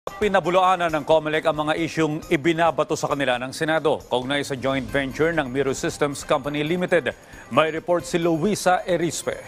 Pinabulaanan ng COMELEC ang mga isyung ibinabato sa kanila ng Senado kaugnay sa joint venture ng Miro Systems Company Limited. May report si Luisa Erispe.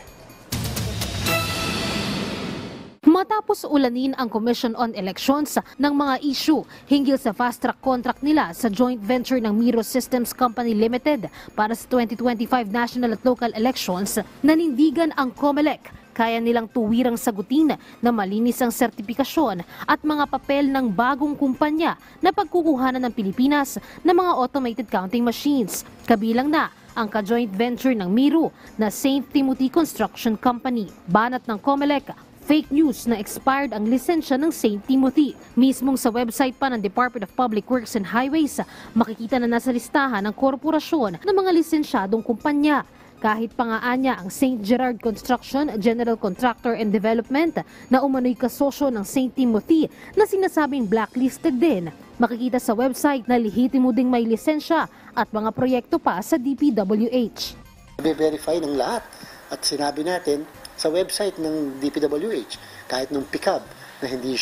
Matapos ulanin ang Commission on Elections ng mga issue hinggil sa fast-track contract nila sa joint venture ng Miro Systems Company Limited para sa 2025 national at local elections, nanindigan ang COMELEC. Kaya nilang tuwirang sagutin na malinis ang sertipikasyon at mga papel ng bagong kumpanya na pagkukuhanan ng Pilipinas ng mga automated counting machines. Kabilang na ang ka-joint venture ng Miro na St. Timothy Construction Company. Banat ng COMELEC, fake news na expired ang lisensya ng St. Timothy. Mismong sa website pa ng Department of Public Works and Highways, makikita na nasa listahan ng korporasyon ng mga lisensyadong kumpanya. Kahit pa nga anya ang St. Gerard Construction, General Contractor and Development na umano'y kasosyo ng St. Timothy na sinasabing blacklisted din. Makikita sa website na lihitimo ding may lisensya at mga proyekto pa sa DPWH. I-verify ng lahat at sinabi natin sa website ng DPWH kahit nung pick-up na hindi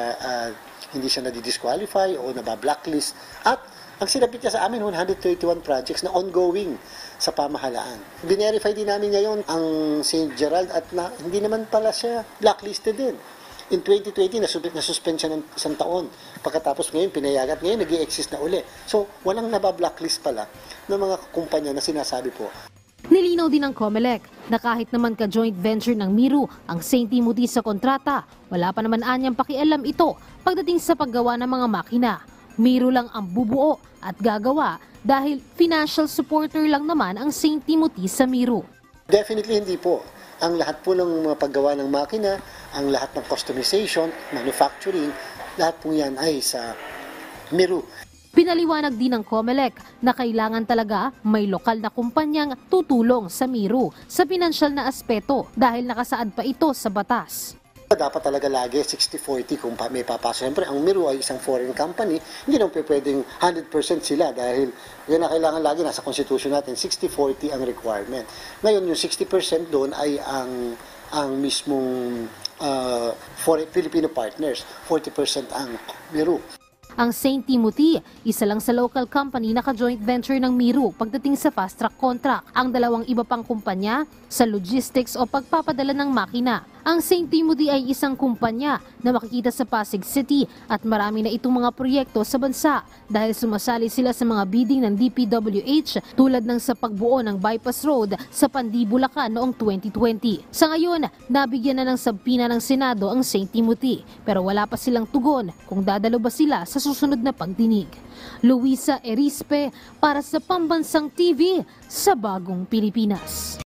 siya nadidisqualify o nabablacklist at ang sinabit niya sa amin 131 projects na ongoing sa pamahalaan. Binerify din namin ngayon ang St. Gerald at hindi naman pala siya blacklisted din. In 2020, nasuspend siya ng isang taon. Pagkatapos ngayon, pinayagat. Ngayon, nag-i-exist na uli. So, walang nabablacklist pala ng mga kumpanya na sinasabi po. Nilinaw din ng COMELEC na kahit naman ka-joint venture ng Miro ang St. Timothy sa kontrata, wala pa naman anyang pakialam ito pagdating sa paggawa ng mga makina. Miro lang ang bubuo at gagawa dahil financial supporter lang naman ang St. Timothy sa Miro. Definitely hindi po. Ang lahat po ng mga paggawa ng makina, ang lahat ng customization, manufacturing, lahat po yan ay sa Miro. Pinaliwanag din ng COMELEC na kailangan talaga may lokal na kumpanyang tutulong sa Miro sa pinansyal na aspeto dahil nakasaad pa ito sa batas. Dapat talaga lagi 60-40 kung may papasok. Siyempre, ang Miro ay isang foreign company, hindi naman pwedeng 100% sila dahil yan na kailangan lagi nasa constitution natin, 60-40 ang requirement. Ngayon, yung 60% doon ay ang mismong Filipino partners, 40% ang Miro. Ang St. Timothy, isa lang sa local company na ka-joint venture ng Miro pagdating sa fast-track contract. Ang dalawang iba pang kumpanya sa logistics o pagpapadala ng makina. Ang St. Timothy ay isang kumpanya na makikita sa Pasig City at marami na itong mga proyekto sa bansa dahil sumasali sila sa mga bidding ng DPWH tulad ng sa pagbuo ng bypass road sa Pandi, Bulacan noong 2020. Sa ngayon, nabigyan na ng sabpina ng Senado ang St. Timothy pero wala pa silang tugon kung dadalo ba sila sa susunod na pagdinig. Luisa Erispe para sa Pambansang TV sa Bagong Pilipinas.